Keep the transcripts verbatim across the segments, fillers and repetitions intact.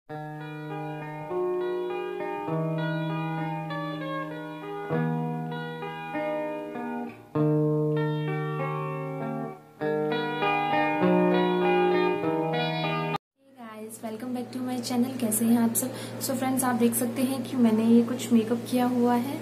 Welcome back to my channel. कैसे हैं आप सब। सो so फ्रेंड्स, आप देख सकते हैं कि मैंने ये कुछ मेकअप किया हुआ है।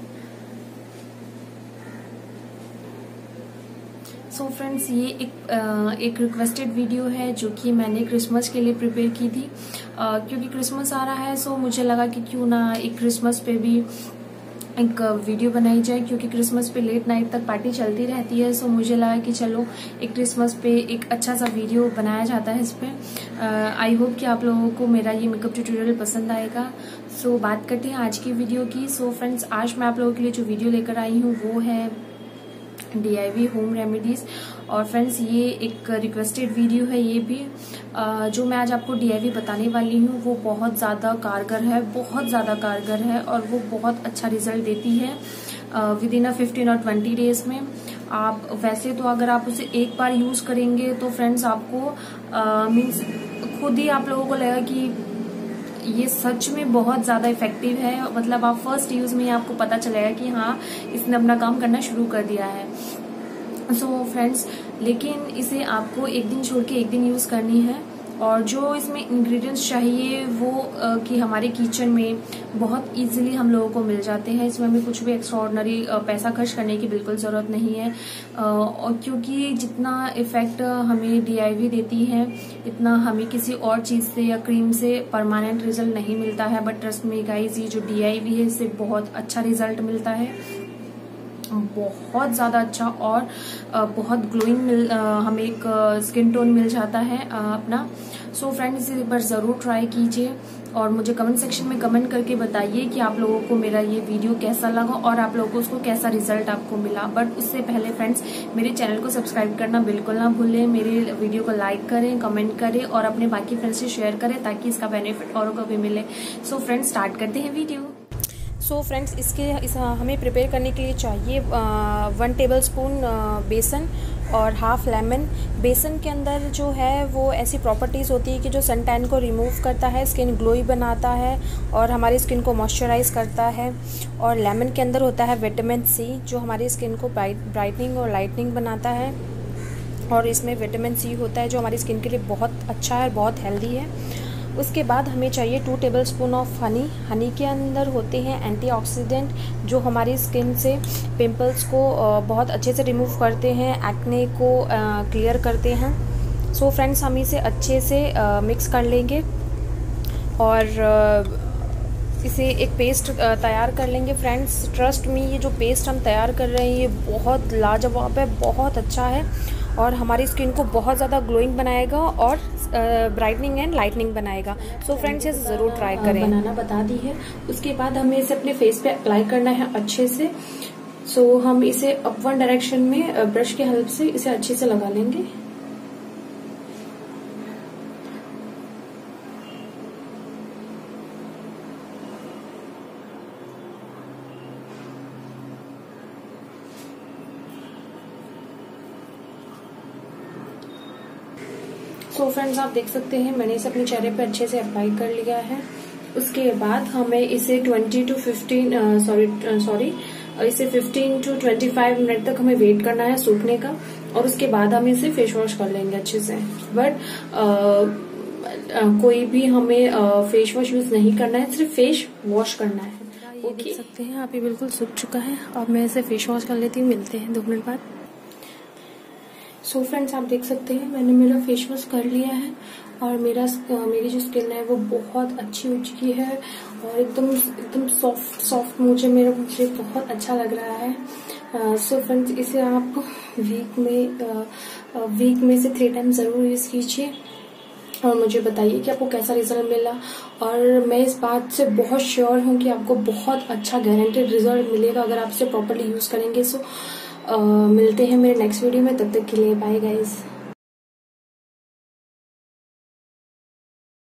सो so फ्रेंड्स, ये एक आ, एक रिक्वेस्टेड वीडियो है जो कि मैंने क्रिसमस के लिए प्रिपेयर की थी, आ, क्योंकि क्रिसमस आ रहा है। सो so मुझे लगा कि क्यों ना एक क्रिसमस पे भी एक वीडियो बनाई जाए, क्योंकि क्रिसमस पे लेट नाइट तक पार्टी चलती रहती है। सो मुझे लगा कि चलो एक क्रिसमस पे एक अच्छा सा वीडियो बनाया जाता है इस पे। आई होप कि आप लोगों को मेरा ये मेकअप ट्यूटोरियल पसंद आएगा। सो so, बात करते हैं आज की वीडियो की। सो so, फ्रेंड्स, आज मैं आप लोगों के लिए जो वीडियो लेकर आई हूँ वो है D I V home remedies. और फ्रेंड्स, ये एक रिक्वेस्टेड वीडियो है। ये भी आ, जो मैं आज आपको डी आई वी बताने वाली हूँ वो बहुत ज़्यादा कारगर है, बहुत ज़्यादा कारगर है और वो बहुत अच्छा रिजल्ट देती है विद इन अ फिफ्टीन और ट्वेंटी डेज में। आप वैसे तो अगर आप उसे एक बार यूज करेंगे तो फ्रेंड्स आपको मीन्स खुद ही आप लोगों को लगेगा कि ये सच में बहुत ज्यादा इफेक्टिव है। मतलब आप फर्स्ट यूज में ही आपको पता चलेगा कि हाँ, इसने अपना काम करना शुरू कर दिया है। सो so, फ्रेंड्स, लेकिन इसे आपको एक दिन छोड़ के एक दिन यूज करनी है। और जो इसमें इंग्रेडिएंट्स चाहिए वो आ, कि हमारे किचन में बहुत इजीली हम लोगों को मिल जाते हैं। इसमें हमें कुछ भी एक्स्ट्रा ऑर्डिनरी पैसा खर्च करने की बिल्कुल जरूरत नहीं है। आ, और क्योंकि जितना इफेक्ट हमें डी आई वी देती है इतना हमें किसी और चीज से या क्रीम से परमानेंट रिजल्ट नहीं मिलता है। बट ट्रस्ट मी गाइस, ये जो डी आई वी है इससे बहुत अच्छा रिजल्ट मिलता है, बहुत ज्यादा अच्छा। और बहुत ग्लोइंग मिल हमें एक स्किन टोन मिल जाता है अपना। सो फ्रेंड्स, इसे एक बार जरूर ट्राई कीजिए और मुझे कमेंट सेक्शन में कमेंट करके बताइए कि आप लोगों को मेरा ये वीडियो कैसा लगा और आप लोगों को उसको कैसा रिजल्ट आपको मिला। बट उससे पहले फ्रेंड्स, मेरे चैनल को सब्सक्राइब करना बिल्कुल ना भूलें। मेरे वीडियो को लाइक करें, कमेंट करें और अपने बाकी फ्रेंड्स से शेयर करें ताकि इसका बेनिफिट औरों को भी मिले। सो फ्रेंड्स, स्टार्ट करते हैं वीडियो। सो so फ्रेंड्स, इसके इस हमें प्रिपेयर करने के लिए चाहिए वन टेबल स्पून बेसन और हाफ लेमन। बेसन के अंदर जो है वो ऐसी प्रॉपर्टीज़ होती है कि जो सन टैन को रिमूव करता है, स्किन ग्लोई बनाता है और हमारी स्किन को मॉइस्चराइज करता है। और लेमन के अंदर होता है विटामिन सी जो हमारी स्किन को ब्राइटनिंग और लाइटनिंग बनाता है। और इसमें विटामिन सी होता है जो हमारी स्किन के लिए बहुत अच्छा है और बहुत हेल्दी है। उसके बाद हमें चाहिए two tablespoon of honey. Honey के अंदर होते हैं एंटी-ऑक्सीडेंट जो हमारी स्किन से पिंपल्स को बहुत अच्छे से रिमूव करते हैं, एक्ने को क्लियर करते हैं। सो फ्रेंड्स, हम इसे अच्छे से मिक्स कर लेंगे और इसे एक पेस्ट तैयार कर लेंगे। फ्रेंड्स, ट्रस्ट मी, ये जो पेस्ट हम तैयार कर रहे हैं ये बहुत लाजवाब है, बहुत अच्छा है और हमारी स्किन को बहुत ज़्यादा ग्लोइंग बनाएगा और ब्राइटनिंग एंड लाइटनिंग बनाएगा। सो फ्रेंड्स, इसे ज़रूर ट्राई करें। बनाना बता दी है। उसके बाद हमें इसे अपने फेस पे अप्लाई करना है अच्छे से। सो so, हम इसे अप वन डायरेक्शन में ब्रश के हेल्प से इसे अच्छे से लगा लेंगे। सो so फ्रेंड्स, आप देख सकते हैं मैंने इसे अपने चेहरे पे अच्छे से अप्लाई कर लिया है। उसके बाद हमें इसे twenty to fifteen sorry sorry इसे fifteen to twenty five minute तक हमें वेट करना है सूखने का। और उसके बाद हम इसे फेस वॉश कर लेंगे अच्छे से। बट कोई भी हमें फेस वॉश यूज नहीं करना है, सिर्फ फेस वॉश करना है। ये okay. देख सकते हैं आप, ये बिल्कुल सूख चुका है। अब मैं इसे फेस वॉश कर लेती हूँ। मिलते हैं दो मिनट बाद। सो so फ्रेंड्स, आप देख सकते हैं मैंने मेरा फेस वॉश कर लिया है और मेरा मेरी जो स्किन है वो बहुत अच्छी हो चुकी है और एकदम एकदम सॉफ्ट सॉफ्ट मुझे मेरा मुझे बहुत अच्छा लग रहा है। सो uh, फ्रेंड्स, इसे आप वीक में वीक uh, में से थ्री टाइम जरूर यूज कीजिए और मुझे बताइए कि आपको कैसा रिजल्ट मिला। और मैं इस बात से बहुत श्योर हूँ कि आपको बहुत अच्छा गारंटेड रिजल्ट मिलेगा अगर आप इसे प्रॉपरली यूज करेंगे। सो uh, मिलते हैं मेरे नेक्स्ट वीडियो में, तब तक के लिए बाय गाइस।